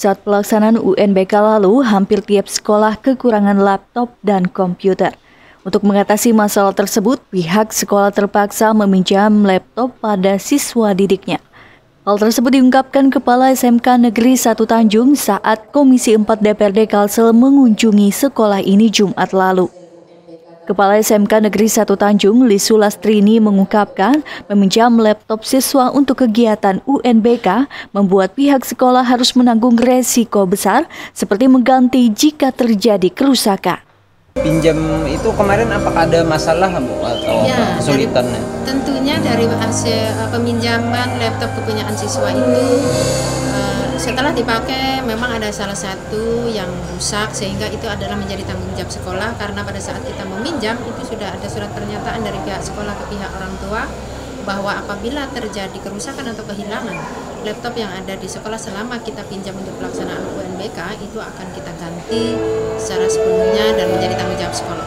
Saat pelaksanaan UNBK lalu, hampir tiap sekolah kekurangan laptop dan komputer. Untuk mengatasi masalah tersebut, pihak sekolah terpaksa meminjam laptop pada siswa didiknya. Hal tersebut diungkapkan Kepala SMK Negeri 1 Tanjung saat Komisi 4 DPRD Kalsel mengunjungi sekolah ini Jumat lalu. Kepala SMK Negeri 1 Tanjung, Lisu Lastrini, mengungkapkan meminjam laptop siswa untuk kegiatan UNBK membuat pihak sekolah harus menanggung resiko besar seperti mengganti jika terjadi kerusakan. Pinjam itu kemarin apakah ada masalah Bu atau kesulitannya? Tentunya dari hasil peminjaman laptop kepunyaan siswa itu setelah dipakai memang ada salah satu yang rusak, sehingga itu adalah menjadi tanggung jawab sekolah karena pada saat kita meminjam itu sudah ada surat pernyataan dari pihak sekolah ke pihak orang tua bahwa apabila terjadi kerusakan atau kehilangan laptop yang ada di sekolah selama kita pinjam untuk pelaksanaan UNBK itu akan kita ganti secara sepenuhnya dan menjadi tanggung jawab sekolah.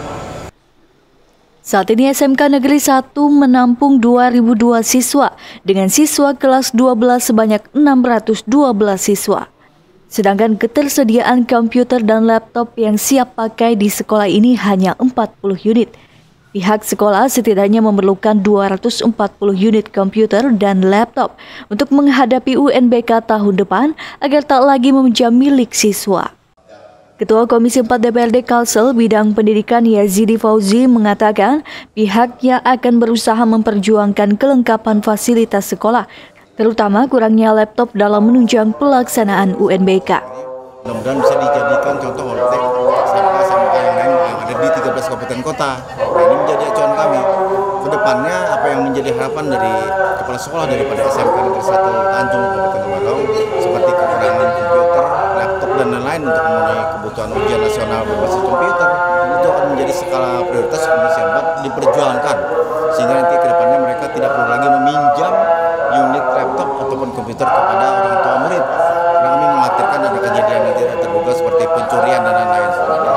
Saat ini SMK Negeri 1 menampung 2.002 siswa dengan siswa kelas 12 sebanyak 612 siswa. Sedangkan ketersediaan komputer dan laptop yang siap pakai di sekolah ini hanya 40 unit. Pihak sekolah setidaknya memerlukan 240 unit komputer dan laptop untuk menghadapi UNBK tahun depan agar tak lagi meminjam milik siswa. Ketua Komisi 4 DPRD Kalsel bidang pendidikan Yazidi Fauzi mengatakan pihaknya akan berusaha memperjuangkan kelengkapan fasilitas sekolah, terutama kurangnya laptop dalam menunjang pelaksanaan UNBK. Mudah-mudahan bisa dijadikan contoh oleh SMK yang lain yang ada di 13 kabupaten kota. Nah, ini menjadi acuan kami. Kedepannya apa yang menjadi harapan dari kepala sekolah daripada SMK Negeri 1 Tanjung Kabupaten Temanggung seperti kekurangan komputer, laptop dan lain-lain untuk memenuhi kebutuhan ujian nasional berbasis komputer itu akan menjadi skala prioritas Komisi 4 diperjuangkan sehingga nanti kedepannya mereka tidak perlu lagi meminjam unit laptop ataupun komputer kepada orang tua murid. Karena kami mengkhawatirkan ada kejadian yang tidak terduga seperti pencurian dan lain-lain.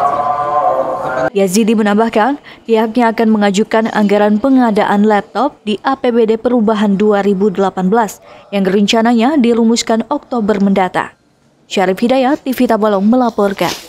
Yazidi menambahkan, pihaknya akan mengajukan anggaran pengadaan laptop di APBD Perubahan 2018 yang rencananya dirumuskan Oktober mendatang. Syarif Hidayat, TV Tabalong melaporkan.